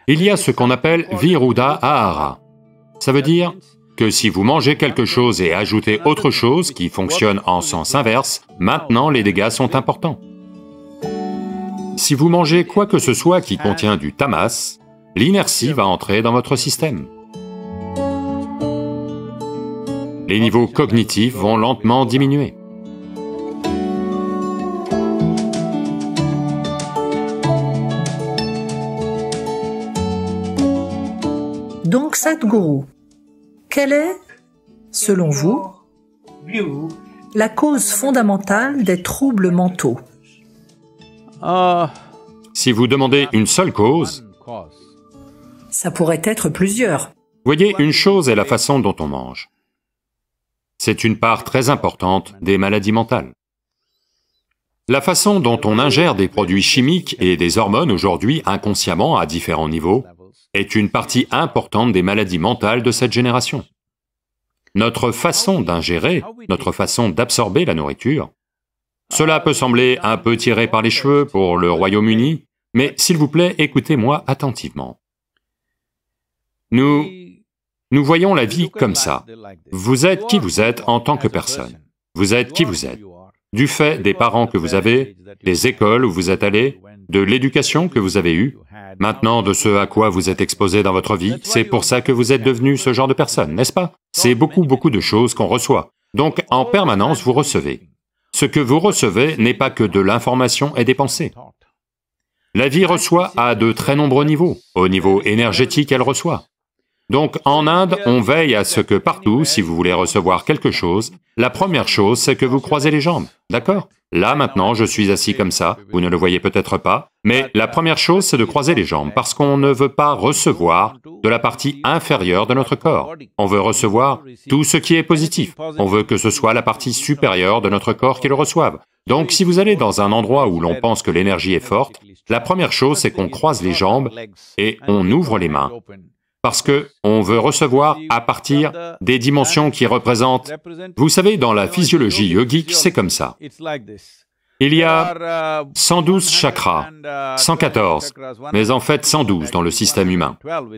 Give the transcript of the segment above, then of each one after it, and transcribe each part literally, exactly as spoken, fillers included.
Il y a ce qu'on appelle Viruddha Ahara. Ça veut dire que si vous mangez quelque chose et ajoutez autre chose qui fonctionne en sens inverse, maintenant les dégâts sont importants. Si vous mangez quoi que ce soit qui contient du tamas, l'inertie va entrer dans votre système. Les niveaux cognitifs vont lentement diminuer. Donc Sadhguru, quelle est, selon vous, la cause fondamentale des troubles mentaux? Si vous demandez une seule cause, ça pourrait être plusieurs. voyez, une chose est la façon dont on mange. C'est une part très importante des maladies mentales. La façon dont on ingère des produits chimiques et des hormones aujourd'hui inconsciemment à différents niveaux est une partie importante des maladies mentales de cette génération. Notre façon d'ingérer, notre façon d'absorber la nourriture, cela peut sembler un peu tiré par les cheveux pour le Royaume-Uni, mais s'il vous plaît, écoutez-moi attentivement. Nous, nous voyons la vie comme ça. Vous êtes qui vous êtes en tant que personne. Vous êtes qui vous êtes. Du fait des parents que vous avez, des écoles où vous êtes allés, de l'éducation que vous avez eue, maintenant de ce à quoi vous êtes exposé dans votre vie, c'est pour ça que vous êtes devenu ce genre de personne, n'est-ce pas? C'est beaucoup, beaucoup de choses qu'on reçoit. Donc, en permanence, vous recevez. Ce que vous recevez n'est pas que de l'information et des pensées. La vie reçoit à de très nombreux niveaux. Au niveau énergétique, elle reçoit. Donc, en Inde, on veille à ce que partout, si vous voulez recevoir quelque chose, la première chose, c'est que vous croisez les jambes, d'accord? Là, maintenant, je suis assis comme ça, vous ne le voyez peut-être pas, mais la première chose, c'est de croiser les jambes, parce qu'on ne veut pas recevoir de la partie inférieure de notre corps. On veut recevoir tout ce qui est positif. On veut que ce soit la partie supérieure de notre corps qui le reçoive. Donc, si vous allez dans un endroit où l'on pense que l'énergie est forte, la première chose, c'est qu'on croise les jambes et on ouvre les mains. Parce que on veut recevoir à partir des dimensions qui représentent... Vous savez, dans la physiologie yogique, c'est comme ça. Il y a cent douze chakras, cent quatorze, mais en fait cent douze dans le système humain.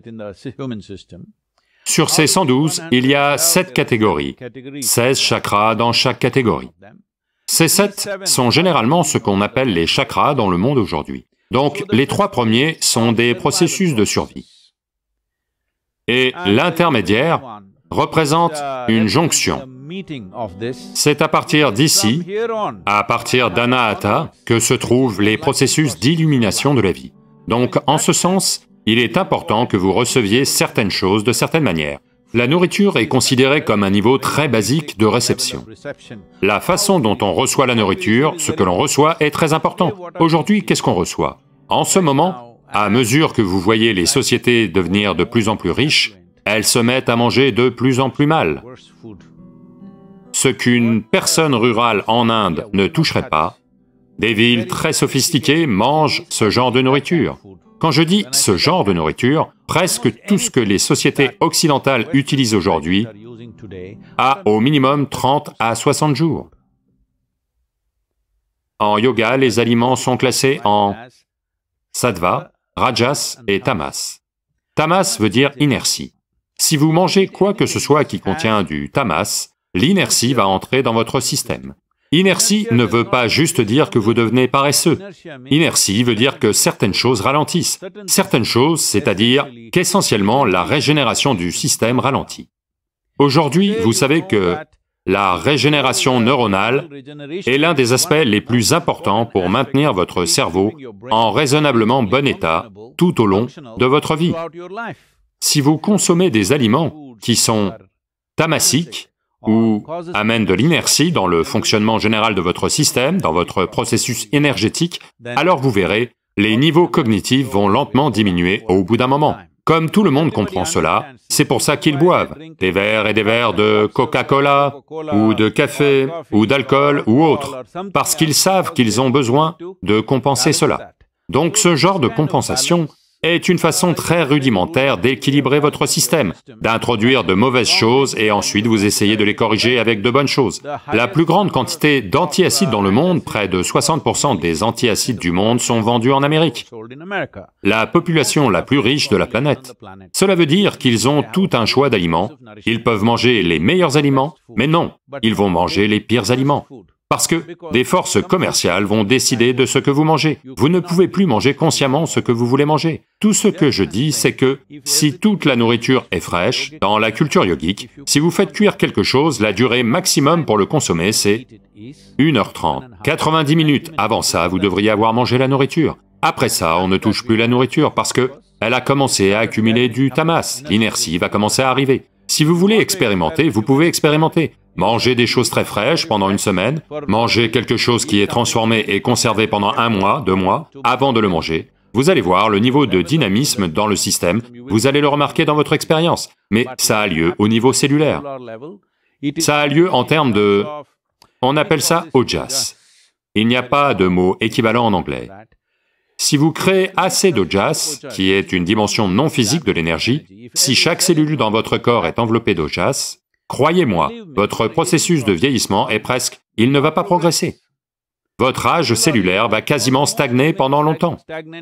Sur ces cent douze, il y a sept catégories, seize chakras dans chaque catégorie. Ces sept sont généralement ce qu'on appelle les chakras dans le monde aujourd'hui. Donc, les trois premiers sont des processus de survie. Et l'intermédiaire représente une jonction. C'est à partir d'ici, à partir d'Anahata, que se trouvent les processus d'illumination de la vie. Donc, en ce sens, il est important que vous receviez certaines choses de certaines manières. La nourriture est considérée comme un niveau très basique de réception. La façon dont on reçoit la nourriture, ce que l'on reçoit, est très important. Aujourd'hui, qu'est-ce qu'on reçoit? En ce moment, à mesure que vous voyez les sociétés devenir de plus en plus riches, elles se mettent à manger de plus en plus mal. Ce qu'une personne rurale en Inde ne toucherait pas, des villes très sophistiquées mangent ce genre de nourriture. Quand je dis ce genre de nourriture, presque tout ce que les sociétés occidentales utilisent aujourd'hui a au minimum trente à soixante jours. En yoga, les aliments sont classés en sattva, rajas et tamas. Tamas veut dire inertie. Si vous mangez quoi que ce soit qui contient du tamas, l'inertie va entrer dans votre système. Inertie ne veut pas juste dire que vous devenez paresseux. Inertie veut dire que certaines choses ralentissent. Certaines choses, c'est-à-dire qu'essentiellement la régénération du système ralentit. Aujourd'hui, vous savez que la régénération neuronale est l'un des aspects les plus importants pour maintenir votre cerveau en raisonnablement bon état tout au long de votre vie. Si vous consommez des aliments qui sont tamasiques ou amènent de l'inertie dans le fonctionnement général de votre système, dans votre processus énergétique, alors vous verrez, les niveaux cognitifs vont lentement diminuer au bout d'un moment. Comme tout le monde comprend cela, c'est pour ça qu'ils boivent des verres et des verres de Coca-Cola, ou de café, ou d'alcool, ou autre, parce qu'ils savent qu'ils ont besoin de compenser cela. Donc ce genre de compensation est une façon très rudimentaire d'équilibrer votre système, d'introduire de mauvaises choses et ensuite vous essayez de les corriger avec de bonnes choses. La plus grande quantité d'antiacides dans le monde, près de soixante pour cent des antiacides du monde sont vendus en Amérique, la population la plus riche de la planète. Cela veut dire qu'ils ont tout un choix d'aliments, ils peuvent manger les meilleurs aliments, mais non, ils vont manger les pires aliments. Parce que des forces commerciales vont décider de ce que vous mangez. Vous ne pouvez plus manger consciemment ce que vous voulez manger. Tout ce que je dis, c'est que si toute la nourriture est fraîche, dans la culture yogique, si vous faites cuire quelque chose, la durée maximum pour le consommer, c'est une heure trente. quatre-vingt-dix minutes avant ça, vous devriez avoir mangé la nourriture. Après ça, on ne touche plus la nourriture parce que elle a commencé à accumuler du tamas, l'inertie va commencer à arriver. Si vous voulez expérimenter, vous pouvez expérimenter. Mangez des choses très fraîches pendant une semaine, mangez quelque chose qui est transformé et conservé pendant un mois, deux mois, avant de le manger. Vous allez voir le niveau de dynamisme dans le système, vous allez le remarquer dans votre expérience, mais ça a lieu au niveau cellulaire. Ça a lieu en termes de... on appelle ça ojas. Il n'y a pas de mot équivalent en anglais. Si vous créez assez d'ojas, qui est une dimension non physique de l'énergie, si chaque cellule dans votre corps est enveloppée d'ojas, croyez-moi, votre processus de vieillissement est presque... il ne va pas progresser. Votre âge cellulaire va quasiment stagner pendant longtemps.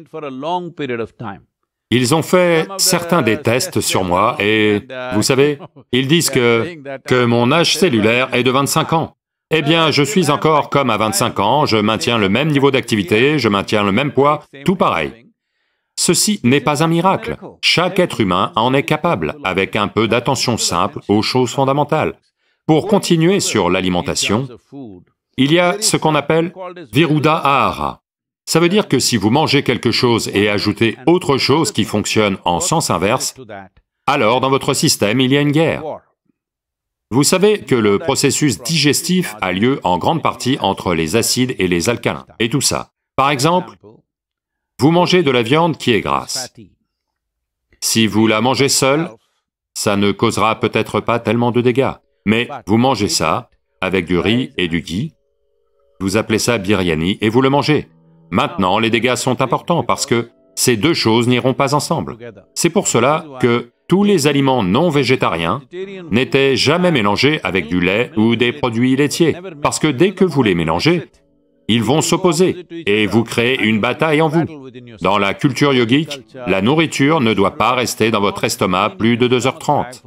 Ils ont fait certains des tests sur moi et, vous savez, ils disent que, que mon âge cellulaire est de vingt-cinq ans. Eh bien, je suis encore comme à vingt-cinq ans, je maintiens le même niveau d'activité, je maintiens le même poids, tout pareil. Ceci n'est pas un miracle. Chaque être humain en est capable, avec un peu d'attention simple aux choses fondamentales. Pour continuer sur l'alimentation, il y a ce qu'on appelle Viruddha Ahara. Ça veut dire que si vous mangez quelque chose et ajoutez autre chose qui fonctionne en sens inverse, alors dans votre système il y a une guerre. Vous savez que le processus digestif a lieu en grande partie entre les acides et les alcalins, et tout ça. Par exemple, vous mangez de la viande qui est grasse. Si vous la mangez seule, ça ne causera peut-être pas tellement de dégâts, mais vous mangez ça avec du riz et du ghee, vous appelez ça biryani et vous le mangez. Maintenant, les dégâts sont importants parce que ces deux choses n'iront pas ensemble. C'est pour cela que tous les aliments non végétariens n'étaient jamais mélangés avec du lait ou des produits laitiers, parce que dès que vous les mélangez, ils vont s'opposer et vous créez une bataille en vous. Dans la culture yogique, la nourriture ne doit pas rester dans votre estomac plus de deux heures trente.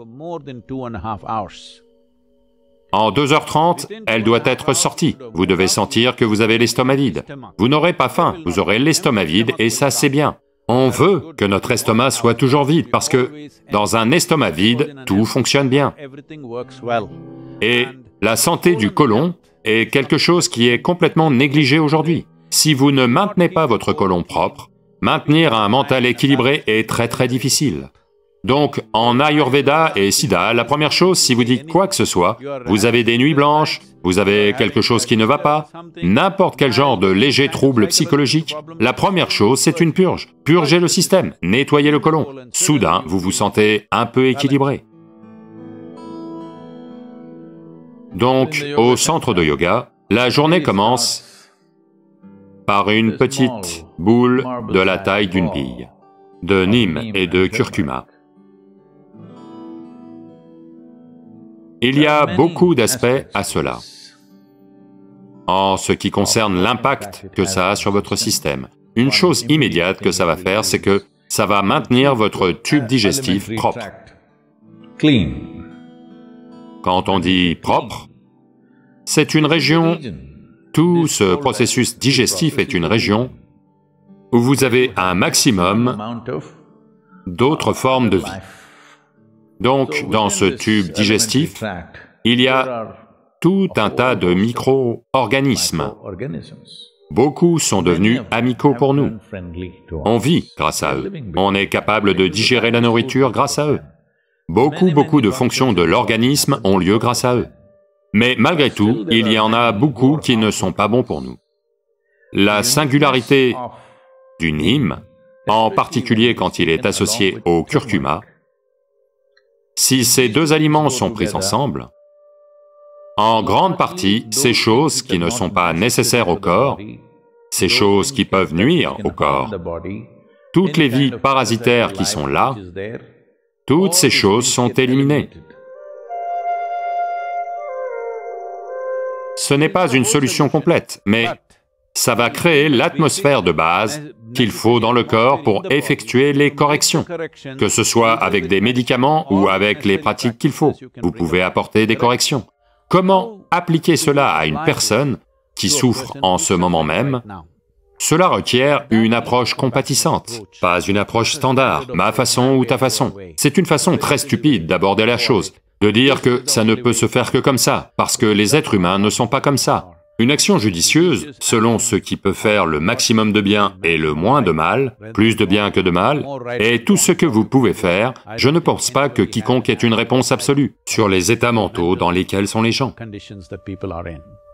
En deux heures trente, elle doit être sortie. Vous devez sentir que vous avez l'estomac vide. Vous n'aurez pas faim, vous aurez l'estomac vide et ça c'est bien. On veut que notre estomac soit toujours vide parce que dans un estomac vide, tout fonctionne bien. Et la santé du côlon est quelque chose qui est complètement négligé aujourd'hui. Si vous ne maintenez pas votre côlon propre, maintenir un mental équilibré est très très difficile. Donc, en Ayurveda et Siddha, la première chose, si vous dites quoi que ce soit, vous avez des nuits blanches, vous avez quelque chose qui ne va pas, n'importe quel genre de léger trouble psychologique, la première chose, c'est une purge. Purgez le système, nettoyez le côlon. Soudain, vous vous sentez un peu équilibré. Donc, au centre de yoga, la journée commence par une petite boule de la taille d'une bille, de neem et de curcuma. Il y a beaucoup d'aspects à cela, en ce qui concerne l'impact que ça a sur votre système. Une chose immédiate que ça va faire, c'est que ça va maintenir votre tube digestif propre. Quand on dit propre, c'est une région, tout ce processus digestif est une région où vous avez un maximum d'autres formes de vie. Donc, dans ce tube digestif, il y a tout un tas de micro-organismes. Beaucoup sont devenus amicaux pour nous. On vit grâce à eux. On est capable de digérer la nourriture grâce à eux. Beaucoup, beaucoup de fonctions de l'organisme ont lieu grâce à eux. Mais malgré tout, il y en a beaucoup qui ne sont pas bons pour nous. La singularité du neem, en particulier quand il est associé au curcuma, si ces deux aliments sont pris ensemble, en grande partie, ces choses qui ne sont pas nécessaires au corps, ces choses qui peuvent nuire au corps, toutes les vies parasitaires qui sont là, toutes ces choses sont éliminées. Ce n'est pas une solution complète, mais ça va créer l'atmosphère de base qu'il faut dans le corps pour effectuer les corrections, que ce soit avec des médicaments ou avec les pratiques qu'il faut. Vous pouvez apporter des corrections. Comment appliquer cela à une personne qui souffre en ce moment même? Cela requiert une approche compatissante, pas une approche standard, ma façon ou ta façon. C'est une façon très stupide d'aborder la chose, de dire que ça ne peut se faire que comme ça, parce que les êtres humains ne sont pas comme ça. Une action judicieuse, selon ce qui peut faire le maximum de bien et le moins de mal, plus de bien que de mal, est tout ce que vous pouvez faire. Je ne pense pas que quiconque ait une réponse absolue sur les états mentaux dans lesquels sont les gens.